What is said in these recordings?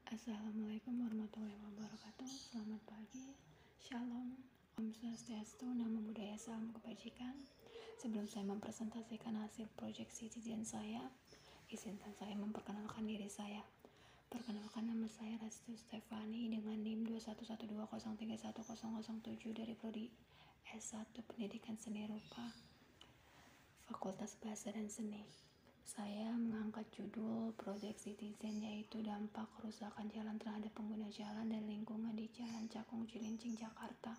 Assalamualaikum warahmatullahi wabarakatuh. Selamat pagi, Shalom, Om Swastiastu, Namo Buddhaya, Salam Kebajikan. Sebelum saya mempresentasikan hasil proyek Citizen saya, izinkan saya memperkenalkan diri saya. Perkenalkan, nama saya Restu Stefani dengan NIM 21120311007 dari Prodi S1 Pendidikan Seni Rupa, Fakultas Bahasa dan Seni. Saya mengangkat judul Project Citizen, yaitu dampak kerusakan jalan terhadap pengguna jalan dan lingkungan di Jalan Cakung Cilincing, Jakarta.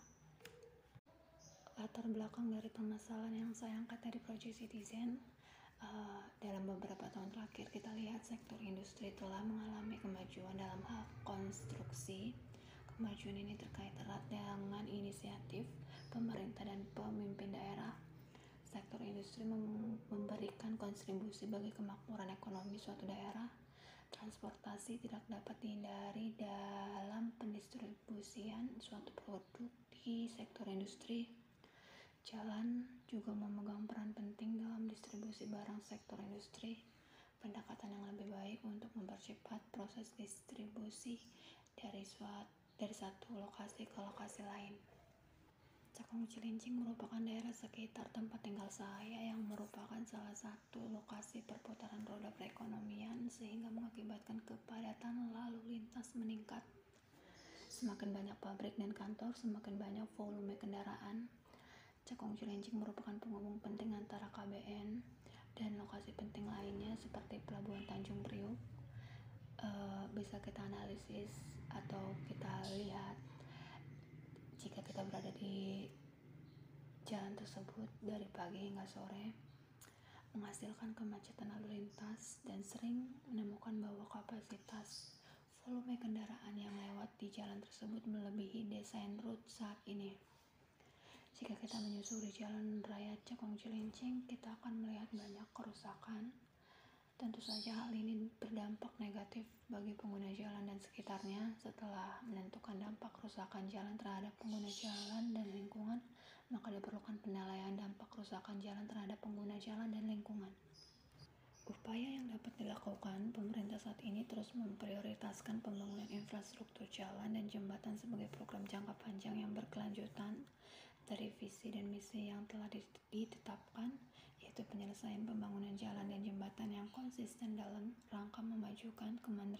Latar belakang dari permasalahan yang saya angkat dari Project Citizen, dalam beberapa tahun terakhir kita lihat sektor industri telah mengalami kemajuan dalam hal konstruksi. Kemajuan ini terkait erat dengan inisiatif pemerintah dan pemimpin daerah. Sektor industri memberikan kontribusi bagi kemakmuran ekonomi suatu daerah. Transportasi tidak dapat dihindari dalam pendistribusian suatu produk di sektor industri. Jalan juga memegang peran penting dalam distribusi barang sektor industri. Pendekatan yang lebih baik untuk mempercepat proses distribusi dari satu lokasi ke lokasi lain. Cakung Cilincing merupakan daerah sekitar tempat tinggal saya yang merupakan salah satu lokasi perputaran roda perekonomian, sehingga mengakibatkan kepadatan lalu lintas meningkat. Semakin banyak pabrik dan kantor, semakin banyak volume kendaraan. Cakung Cilincing merupakan penghubung penting antara KBN dan lokasi penting lainnya seperti Pelabuhan Tanjung Priuk. Bisa kita analisis atau kita lihat jika kita berada di jalan tersebut dari pagi hingga sore, menghasilkan kemacetan lalu lintas dan sering menemukan bahwa kapasitas volume kendaraan yang lewat di jalan tersebut melebihi desain rute saat ini. Jika kita menyusuri jalan raya Cakung Cilincing, kita akan melihat banyak kerusakan. Tentu saja hal ini berdampak negatif bagi pengguna jalan dan sekitarnya. Setelah menentukan dampak kerusakan jalan terhadap pengguna jalan dan lingkungan, maka diperlukan penilaian dampak kerusakan jalan terhadap pengguna jalan dan lingkungan. Upaya yang dapat dilakukan pemerintah saat ini terus memprioritaskan pembangunan infrastruktur jalan dan jembatan sebagai program jangka panjang yang berkelanjutan dari visi dan misi yang telah ditetapkan, yaitu penyelesaian pembangunan jalan dan jembatan yang konsisten dalam rangka memajukan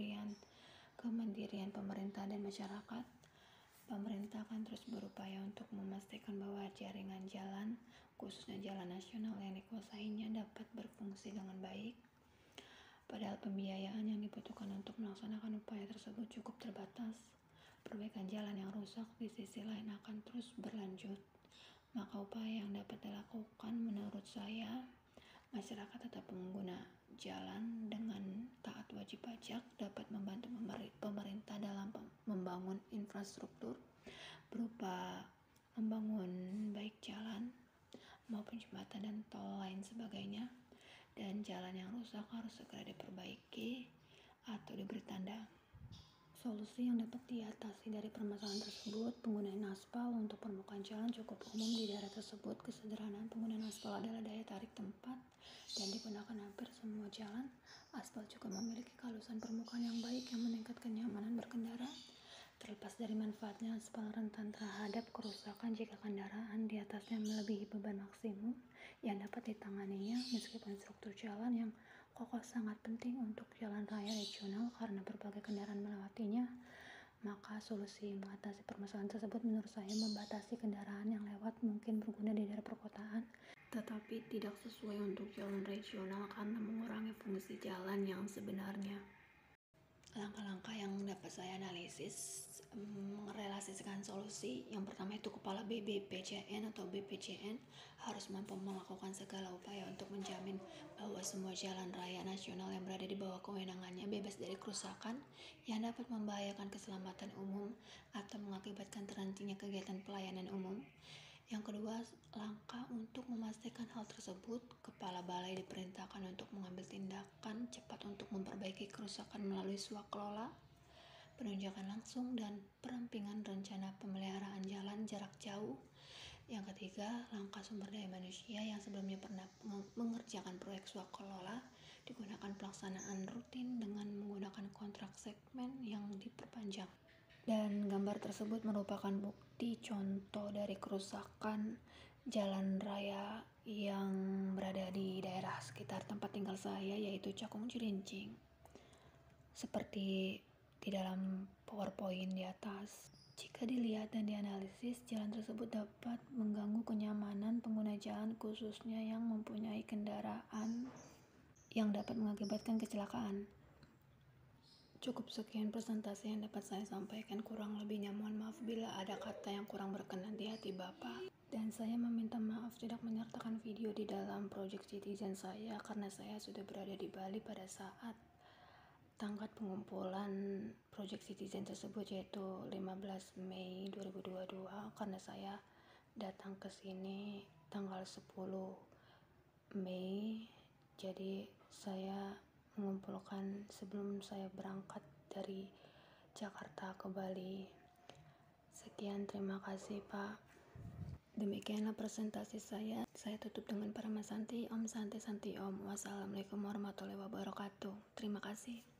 kemandirian pemerintah dan masyarakat. Pemerintah akan terus berupaya untuk memastikan bahwa jaringan jalan, khususnya jalan nasional yang dikuasainya, dapat berfungsi dengan baik. Padahal pembiayaan yang dibutuhkan untuk melaksanakan upaya tersebut cukup terbatas, perbaikan jalan yang rusak di sisi lain akan terus berlanjut. Maka upaya yang dapat dilakukan menurut saya, masyarakat atau pengguna jalan dengan taat wajib pajak dapat membantu pemerintah dalam membangun infrastruktur berupa membangun baik jalan maupun jembatan dan tol lain sebagainya, dan jalan yang rusak harus segera diperbaiki atau diberi tanda. Solusi yang dapat diatasi dari permasalahan tersebut, penggunaan aspal untuk permukaan jalan cukup umum di daerah tersebut. Kesederhanaan penggunaan aspal adalah daya tarik tempat dan digunakan hampir semua jalan. Aspal juga memiliki kehalusan permukaan yang baik yang meningkatkan kenyamanan berkendara. Terlepas dari manfaatnya, aspal rentan terhadap kerusakan jika kendaraan di atasnya melebihi beban maksimum yang dapat ditanganinya. Meskipun struktur jalan yang kokoh sangat penting untuk jalan raya regional karena berbagai kendaraan melewatinya, maka solusi mengatasi permasalahan tersebut menurut saya membatasi kendaraan yang lewat mungkin berguna di daerah perkotaan, tetapi tidak sesuai untuk jalan regional karena mengurangi fungsi jalan yang sebenarnya. Langkah-langkah yang dapat saya analisis merelasikan solusi. Yang pertama itu Kepala BPJN atau BPJN harus mampu melakukan segala upaya untuk menjamin bahwa semua jalan raya nasional yang berada di bawah kewenangannya bebas dari kerusakan yang dapat membahayakan keselamatan umum atau mengakibatkan terhentinya kegiatan pelayanan umum. Yang kedua, langkah untuk memastikan hal tersebut, Kepala Balai diperintahkan untuk mengambil tindakan cepat untuk memperbaiki kerusakan melalui swakelola, penunjakan langsung, dan perampingan rencana pemeliharaan jalan jarak jauh. Yang ketiga, langkah sumber daya manusia yang sebelumnya pernah mengerjakan proyek swakelola digunakan pelaksanaan rutin dengan menggunakan kontrak segmen yang diperpanjang. Dan gambar tersebut merupakan bukti contoh dari kerusakan jalan raya yang berada di daerah sekitar tempat tinggal saya, yaitu Cakung Cilincing. Seperti di dalam PowerPoint di atas. Jika dilihat dan dianalisis, jalan tersebut dapat mengganggu kenyamanan pengguna jalan, khususnya yang mempunyai kendaraan yang dapat mengakibatkan kecelakaan. Cukup sekian presentasi yang dapat saya sampaikan, kurang lebihnya mohon maaf bila ada kata yang kurang berkenan di hati Bapak. Dan saya meminta maaf tidak menyertakan video di dalam Project Citizen saya karena saya sudah berada di Bali pada saat tanggal pengumpulan Project Citizen tersebut, yaitu 15 Mei 2022, karena saya datang ke sini tanggal 10 Mei. Jadi saya mengumpulkan sebelum saya berangkat dari Jakarta ke Bali. Sekian, terima kasih Pak. Demikianlah presentasi saya. Saya tutup dengan Paramasanti. Om Santi Santi Om. Wassalamualaikum warahmatullahi wabarakatuh. Terima kasih.